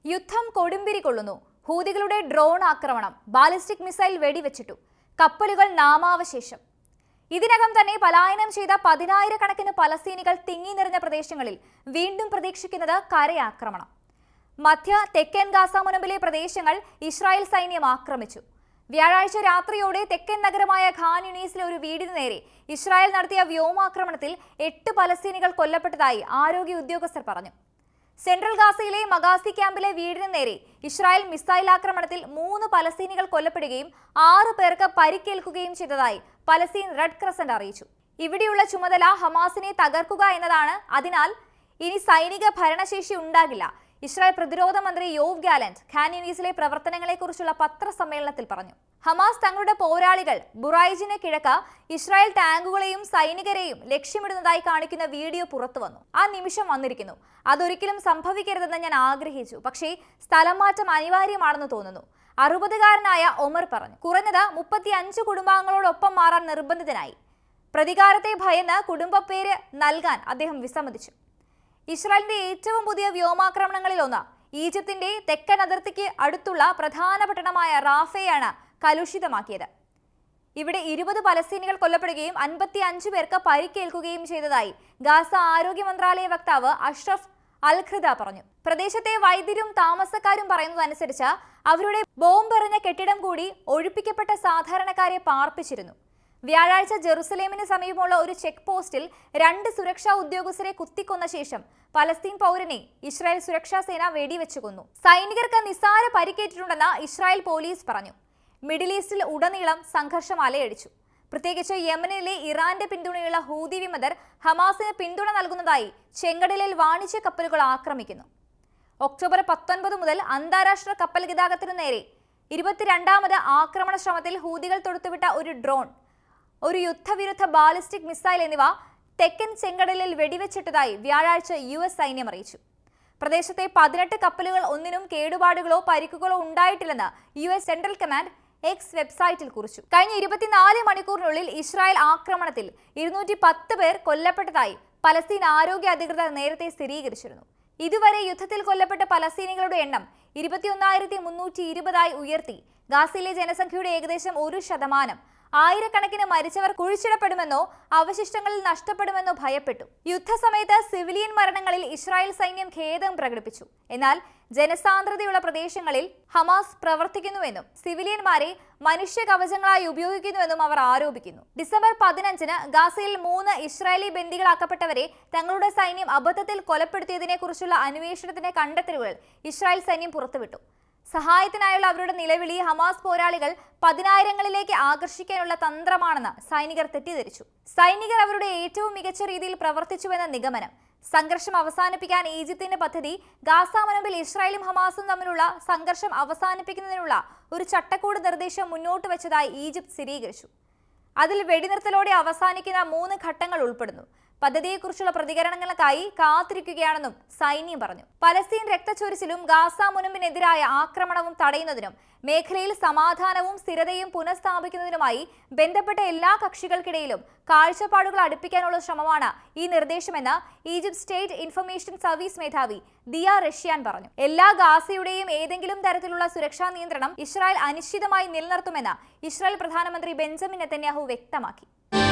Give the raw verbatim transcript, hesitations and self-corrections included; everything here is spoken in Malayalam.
യുദ്ധം കൊടുമ്പിരി കൊള്ളുന്നു. ഹൂതികളുടെ ഡ്രോൺ ആക്രമണം, ബാലിസ്റ്റിക് മിസൈൽ വെടിവെച്ചിട്ടു, കപ്പലുകൾ നാമാവശേഷം. ഇതിനകം തന്നെ പലായനം ചെയ്ത പതിനായിരക്കണക്കിന് പലസ്തീനികൾ തിങ്ങി നിറഞ്ഞ പ്രദേശങ്ങളിൽ വീണ്ടും പ്രതീക്ഷിക്കുന്നത് കരയാക്രമണം. മധ്യ തെക്കൻ ഗാസ മുനമ്പിലെ പ്രദേശങ്ങൾ ഇസ്രായേൽ സൈന്യം ആക്രമിച്ചു. വ്യാഴാഴ്ച രാത്രിയോടെ തെക്കൻ നഗരമായ ഖാൻ യൂനീസിലെ ഒരു വീടിന് നേരെ ഇസ്രായേൽ നടത്തിയ വ്യോമാക്രമണത്തിൽ എട്ട് പലസ്തീനികൾ കൊല്ലപ്പെട്ടതായി ആരോഗ്യ ഉദ്യോഗസ്ഥർ പറഞ്ഞു. സെൻട്രൽ ഗാസയിലെ മഗാസി ക്യാമ്പിലെ വീടിന് നേരെ ഇസ്രായേൽ മിസൈൽ ആക്രമണത്തിൽ മൂന്ന് പലസ്തീനികൾ കൊല്ലപ്പെടുകയും ആറ് പേർക്ക് പരിക്കേൽക്കുകയും ചെയ്തതായി പലസ്തീൻ റെഡ് ക്രസന്റ് അറിയിച്ചു. ഇവിടെയുള്ള ചുമതല ഹമാസിനെ തകർക്കുക എന്നതാണ്. അതിനാൽ ഇനി സൈനിക ഭരണശേഷി ഉണ്ടാകില്ല. ഇസ്രായേൽ പ്രതിരോധ മന്ത്രി യോവ് ഗാലന്റ് ഖാൻ യൂനീസിലെ പ്രവർത്തനങ്ങളെക്കുറിച്ചുള്ള പത്രസമ്മേളനത്തിൽ പറഞ്ഞു. ഹമാസ് തങ്ങളുടെ പോരാളികൾ ബുറൈജിന് കിഴക്ക് ഇസ്രായേൽ ടാങ്കുകളെയും സൈനികരെയും ലക്ഷ്യമിടുന്നതായി കാണിക്കുന്ന വീഡിയോ പുറത്തു വന്നു. ആ നിമിഷം വന്നിരിക്കുന്നു. അതൊരിക്കലും സംഭവിക്കരുതെന്ന് ഞാൻ ആഗ്രഹിച്ചു, പക്ഷേ സ്ഥലം മാറ്റം അനിവാര്യമാണെന്ന് തോന്നുന്നു, അറുപതുകാരനായ ഒമർ പറഞ്ഞു. കുറഞ്ഞത് മുപ്പത്തി അഞ്ച് കുടുംബാംഗങ്ങളോടൊപ്പം മാറാൻ നിർബന്ധിതനായി. പ്രതികാരത്തെ ഭയന്ന് കുടുംബപ്പേര് നൽകാൻ അദ്ദേഹം വിസമ്മതിച്ചു. ഇസ്രായേലിന്റെ ഏറ്റവും പുതിയ വ്യോമാക്രമണങ്ങളിൽ ഒന്ന് ഈജിപ്തിന്റെ തെക്കൻ അതിർത്തിക്ക് അടുത്തുള്ള പ്രധാന പട്ടണമായ റാഫയാണ് കലുഷിതമാക്കിയത്. ഇവിടെ ഇരുപത് പലസ്തീനികൾ കൊല്ലപ്പെടുകയും അൻപത്തി അഞ്ച് പേർക്ക് പരിക്കേൽക്കുകയും ചെയ്തതായി ഗാസ ആരോഗ്യ മന്ത്രാലയ വക്താവ് അഷ്റഫ് അൽ ഖൃദ പറഞ്ഞു. പ്രദേശത്തെ വൈദ്യരും താമസക്കാരും പറയുന്നതനുസരിച്ച് അവരുടെ ബോംബെറിഞ്ഞ കെട്ടിടം കൂടി ഒഴിപ്പിക്കപ്പെട്ട സാധാരണക്കാരെ പാർപ്പിച്ചിരുന്നു. വ്യാഴാഴ്ച ജെറുസലേമിന് സമീപമുള്ള ഒരു ചെക്ക് പോസ്റ്റിൽ രണ്ട് സുരക്ഷാ ഉദ്യോഗസ്ഥരെ കുത്തിക്കൊന്ന ശേഷം പലസ്തീൻ പൗരനെ ഇസ്രായേൽ സുരക്ഷാ സേന വെടിവെച്ചു കൊന്നു. സൈനികർക്ക് നിസ്സാര പരിക്കേറ്റിട്ടുണ്ടെന്ന് ഇസ്രായേൽ പോലീസ് പറഞ്ഞു. മിഡിൽ ഈസ്റ്റിൽ ഉടനീളം സംഘർഷം അലയടിച്ചു. പ്രത്യേകിച്ച് യമനിലെ ഇറാന്റെ പിന്തുണയുള്ള ഹൂതി വിമതർ ഹമാസിന് പിന്തുണ നൽകുന്നതായി ചെങ്കടലിൽ വാണിജ്യ കപ്പലുകൾ ആക്രമിക്കുന്നു. ഒക്ടോബർ പത്തൊൻപത് മുതൽ അന്താരാഷ്ട്ര കപ്പൽ ഗതാഗതത്തിനു നേരെ ഇരുപത്തിരണ്ടാമത് ആക്രമണ ശ്രമത്തിൽ ഹൂതികൾ തൊടുത്തുവിട്ട ഒരു ഡ്രോൺ, ഒരു യുദ്ധവിരുദ്ധ ബാലിസ്റ്റിക് മിസൈൽ എന്നിവ തെക്കൻ ചെങ്കടലിൽ വെടിവെച്ചിട്ടതായി വ്യാഴാഴ്ച യു എസ് സൈന്യം അറിയിച്ചു. പ്രദേശത്തെ പതിനെട്ട് കപ്പലുകൾ ഒന്നിനും കേടുപാടുകളോ പരിക്കുകളോ ഉണ്ടായിട്ടില്ലെന്ന് U S central command X വെബ്സൈറ്റിൽ കുറിച്ചു. കഴിഞ്ഞ ഇരുപത്തിനാല് മണിക്കൂറിനുള്ളിൽ ഇസ്രായേൽ ആക്രമണത്തിൽ ഇരുന്നൂറ്റി പത്ത് പേർ കൊല്ലപ്പെട്ടതായി പലസ്തീൻ ആരോഗ്യ അധികൃതർ നേരത്തെ സ്ഥിരീകരിച്ചിരുന്നു. ഇതുവരെ യുദ്ധത്തിൽ കൊല്ലപ്പെട്ട പലസ്തീനികളുടെ എണ്ണം ഇരുപത്തിയൊന്നായിരത്തി മുന്നൂറ്റി ഇരുപതായി ഉയർത്തി. ഗാസയിലെ ജനസംഖ്യയുടെ ഏകദേശം ഒരു ശതമാനം. ആയിരക്കണക്കിന് മരിച്ചവർ കുഴിച്ചിടപ്പെടുമെന്നോ അവശിഷ്ടങ്ങളിൽ നഷ്ടപ്പെടുമെന്നോ ഭയപ്പെട്ടു. യുദ്ധസമയത്ത് സിവിലിയൻ മരണങ്ങളിൽ ഇസ്രായേൽ സൈന്യം ഖേദം പ്രകടിപ്പിച്ചു. എന്നാൽ ജനസാന്ദ്രതയുള്ള പ്രദേശങ്ങളിൽ ഹമാസ് പ്രവർത്തിക്കുന്നുവെന്നും സിവിലിയന്മാരെ മനുഷ്യ കവചങ്ങളായി ഉപയോഗിക്കുന്നുവെന്നും അവർ ആരോപിക്കുന്നു. ഡിസംബർ പതിനഞ്ചിന് ഗാസയിൽ മൂന്ന് ഇസ്രായേലി ബന്ദികളാക്കപ്പെട്ടവരെ തങ്ങളുടെ സൈന്യം അബദ്ധത്തിൽ കൊലപ്പെടുത്തിയതിനെ കുറിച്ചുള്ള അന്വേഷണത്തിന്റെ കണ്ടെത്തലുകൾ ഇസ്രായേൽ സൈന്യം പുറത്തുവിട്ടു. സഹായത്തിനായുള്ള അവരുടെ നിലവിളി ഹമാസ് പോരാളികൾ പതിനായിരങ്ങളിലേക്ക് ആകർഷിക്കാനുള്ള തന്ത്രമാണെന്ന് സൈനികർ തെറ്റിദ്ധരിച്ചു. സൈനികർ അവരുടെ ഏറ്റവും മികച്ച രീതിയിൽ പ്രവർത്തിച്ചുവെന്ന നിഗമനം. സംഘർഷം അവസാനിപ്പിക്കാൻ ഈജിപ്തിന്റെ പദ്ധതി ഗാസ മുനമ്പിൽ ഇസ്രായേലും ഹമാസും തമ്മിലുള്ള സംഘർഷം അവസാനിപ്പിക്കുന്നതിനുള്ള ഒരു ചട്ടക്കൂട് നിർദ്ദേശം മുന്നോട്ട് വെച്ചതായി ഈജിപ്ത് സ്ഥിരീകരിച്ചു. അതിൽ വെടിനിർത്തലോടെ അവസാനിക്കുന്ന മൂന്ന് ഘട്ടങ്ങൾ ഉൾപ്പെടുന്നു. പദ്ധതിയെക്കുറിച്ചുള്ള പ്രതികരണങ്ങൾക്കായി കാത്തിരിക്കുകയാണെന്നും സൈന്യം പറഞ്ഞു. പലസ്തീൻ രക്തച്ചൊരിച്ചിലും ഗാസ മുനമ്പിനെതിരായ ആക്രമണവും തടയുന്നതിനും മേഖലയിൽ സമാധാനവും സ്ഥിരതയും പുനഃസ്ഥാപിക്കുന്നതിനുമായി ബന്ധപ്പെട്ട എല്ലാ കക്ഷികൾക്കിടയിലും കാഴ്ചപ്പാടുകൾ അടുപ്പിക്കാനുള്ള ശ്രമമാണ് ഈ നിർദ്ദേശമെന്ന് ഈജിപ്ത് സ്റ്റേറ്റ് ഇൻഫർമേഷൻ സർവീസ് മേധാവി ദിയ റഷ്യാൻ പറഞ്ഞു. എല്ലാ ഗാസയുടെയും ഏതെങ്കിലും തരത്തിലുള്ള സുരക്ഷാ നിയന്ത്രണം ഇസ്രായേൽ അനിശ്ചിതമായി നിലനിർത്തുമെന്ന് ഇസ്രായേൽ പ്രധാനമന്ത്രി ബെഞ്ചമിൻ നെതന്യാഹു വ്യക്തമാക്കി.